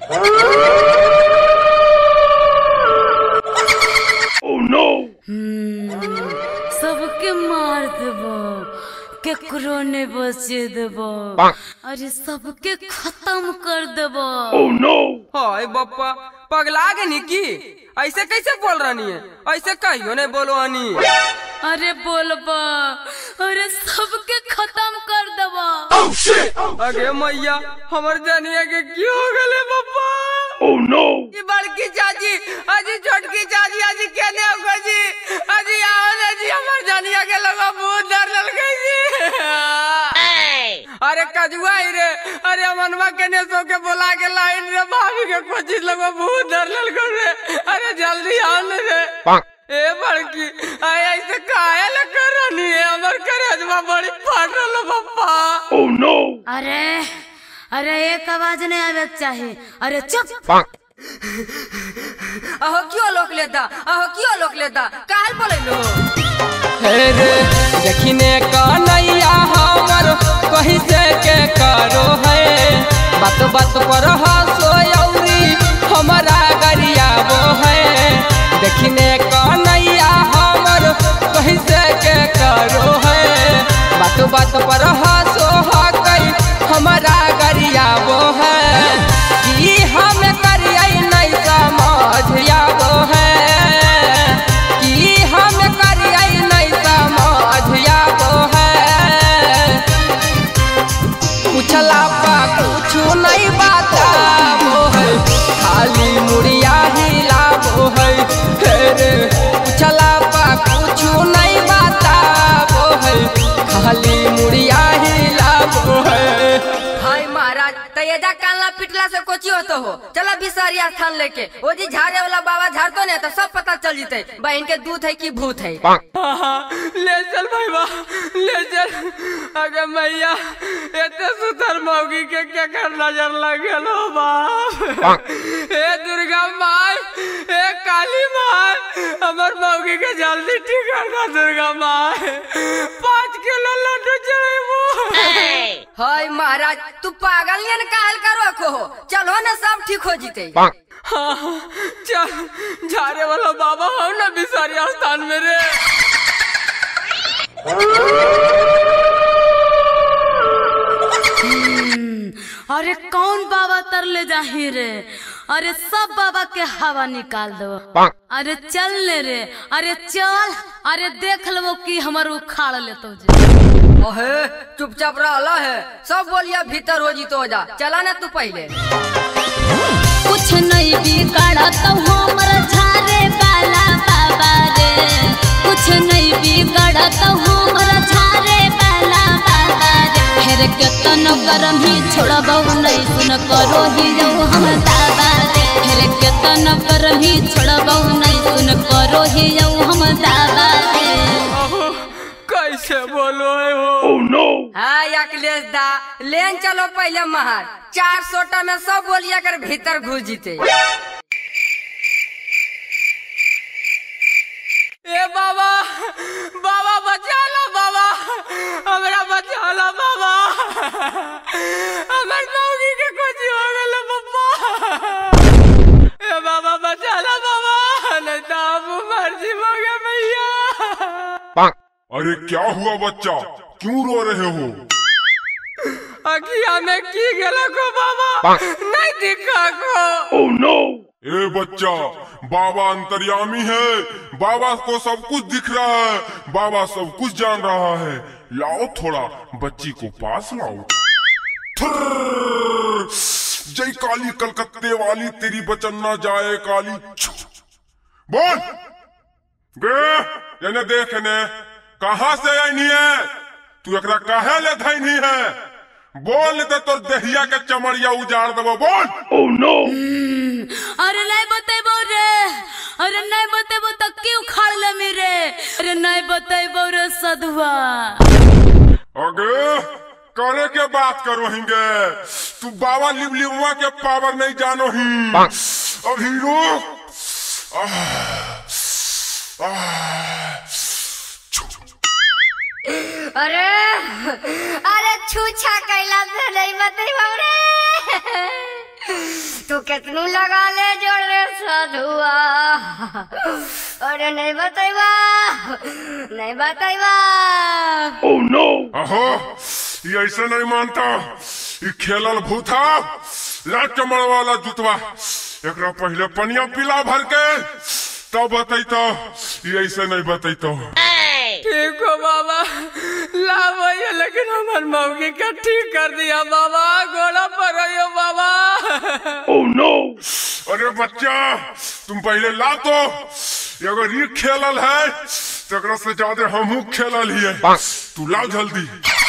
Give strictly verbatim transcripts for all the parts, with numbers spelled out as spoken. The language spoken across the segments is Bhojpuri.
Oh no! सबके मार देबो, केकरो ने बचे देबो, अरे सबके खत्म कर देबो। Oh no! हाय बप्पा पगला गई की? ऐसे कैसे बोल रही है? ऐसे कहियो नहीं बोलो हनी। अरे बोलबा, अरे सबके खत्म कर देबो। Oh shit! अगे मैया हमर जानिया के क्यों हो गले बप्पा? Oh no! ये बड़की चाची, अजी छोटकी चाची, अजी कहने हो जी, अजी आओ ना जी हमर जानिया के लोगों बहुत डर लग गई जी। अरे कजुआ ही रे, अरे मनवा कहने सो के बोला के लाइन रे भाभी के कोची लोगों बहुत डर लग गए। अरे जल्दी आओ ना रे। ए बड़की आय ऐसे काहे ल करनी है? हमर करेजवा बड़ी फट रहा बप्पा। Oh no! अरे अरे एक आवाज नहीं आवे चाहिए। अरे चुप। अहो क्यों लोक लेता? अहो क्यों लोक लेता? काल बोले लो? रे देखने का नैया हमर कहीं से के करो है, बात बात पर हंसो यौरी हमारा गरिया वो है। देखने का नैया हमर कहीं से के करो है, बात बात पर हंसो हकई हमारा गरिया वो है। कि हम करिए नहीं समझ वो है, कि हम करिए नहीं समझ वो है। पूछला पा कुछ नहीं बाता वो है, खाली मुड़िया हिला वो है। पूछला पा कुछ नहीं बाता वो है, खाली मुड़िया हिला वो है। हाय महाराज तयजा कालना पिटला से कोची होतो हो? चला बिसारिया स्थान लेके वो जी झाड़े वाला बाबा झाड़तो नहीं तो सब पता चल जीते बहन के दूध है कि भूत है। ले चल भाई बा, ले चल। अगर मैया इतने सुधर मौगी के क्या कर नजर लगे लो बाप। ए दुर्गा माँ, ए काली माँ, हमार मौगी के जल्दी ठीक करना दुर्गा माँ। पाँच किलो लड्डू चढ़े वो। हाय महाराज तू पागल नहीं काहल करो को हो? चलो ना सब ठीक हो जीते। हाँ चल झारे वाला बाबा हो ना बिसारिया स्थान में रे। अरे कौन बाबा तर ले जाही रे? अरे सब बाबा के हवा निकाल दो। अरे चल ले रे, अरे चल। अरे देख लो कि हमार उखाड़ ले तो ओहे चुपचाप रहा है, सब बोलिया भीतर हो जी तो जा। चला ना तू पहले। कुछ नहीं बिगाड़ा तो हमारा झारे वाला बाबा रे, कुछ नहीं बिगाड़ा तो हमारा झारे वाला बाबा रे। फिर केतन करम ही छोड़बो नहीं सुन करो ही जो हम दादा रे। फिर केतन करम ही छोड़बो नहीं सुन करो ही जो हम दादा रे। कैसे बोलो है हो? Oh no! हाँ अखिलेश दा लेन चलो पहले महार, चार सोटा में सब बोलिया कर भीतर घुस जीते। ए बाबा बाबा बचा लो बाबा, हमारा बचा लो बाबा। हमार मौगी के कुछ हो गया बाबा। ए बाबा बचा लो बाबा, नहीं तो आप मर्जी हो गया भैया। अरे क्या हुआ बच्चा, क्यों रो रहे हो? अखिया में की गेला को बाबा, नहीं दिखा को। Oh no! ए बच्चा बाबा अंतर्यामी है, बाबा को सब कुछ दिख रहा है, बाबा सब कुछ जान रहा है। लाओ थोड़ा बच्ची को पास लाओ। जय काली कलकत्ते वाली तेरी बचन ना जाए काली। बोल बे ये देख ने कहाँ से आई नहीं है तू, एकरा काहे ले धाई नहीं है? बोल तो तोर देहिया के चमड़िया उजाड़ देबो। बोल। Oh no! अरे नहीं बतेबो रे, अरे नहीं बतेबो तो क्यों खाड़ ले मेरे? अरे नहीं बतेबो रे सधुआ। अगे करे के बात करो हिंगे, तू बाबा लिबलिबुआ के पावर नहीं जानो ही। अभी रुक। अरे अरे छूछा कैला से नहीं बतेबो रे। तू कितनू लगा ले जोड़ रे साधुआ। अरे नहीं बताइबा नहीं बताइबा। Oh no! अहो ये ऐसे नहीं मानता, ये खेलल भूथा ला चमड़ वाला जुतवा। एकरा पहले पनिया पिला भर के तब बतैतो, ये ऐसे नहीं बतैतो। ठीक हो बाबा, ला भैया, लेकिन हमार मौगी का ठीक कर दिया बाबा, घोड़ा पर हो बाबा। Oh no! अरे बच्चा तुम पहले ला तो, अगर ये खेलल है तो एकरा से ज्यादा हमहू खेलल ही है। तू ला जल्दी।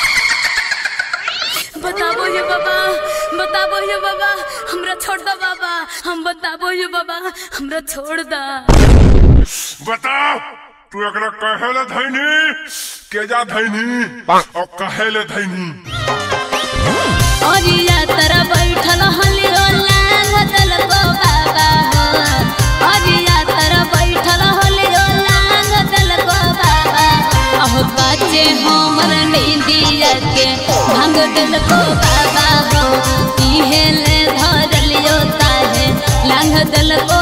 बताबो ये बाबा, बताबो ये बाबा, हमरा छोड़ दो बाबा, हम बताबो ये बाबा, हमरा छोड़ दा। बता तू एकरा कहेले धैनी केजा धैनी और कहेले धैनी। और या तरह बैठल हलियो लांग दल को बाबा हो। और या तरह बैठल हलियो लांग दल को बाबा। अहो काचे हमर नींदिया के भांग दल को बाबा हो। इहे ले धरलियो ताहे लांग दल को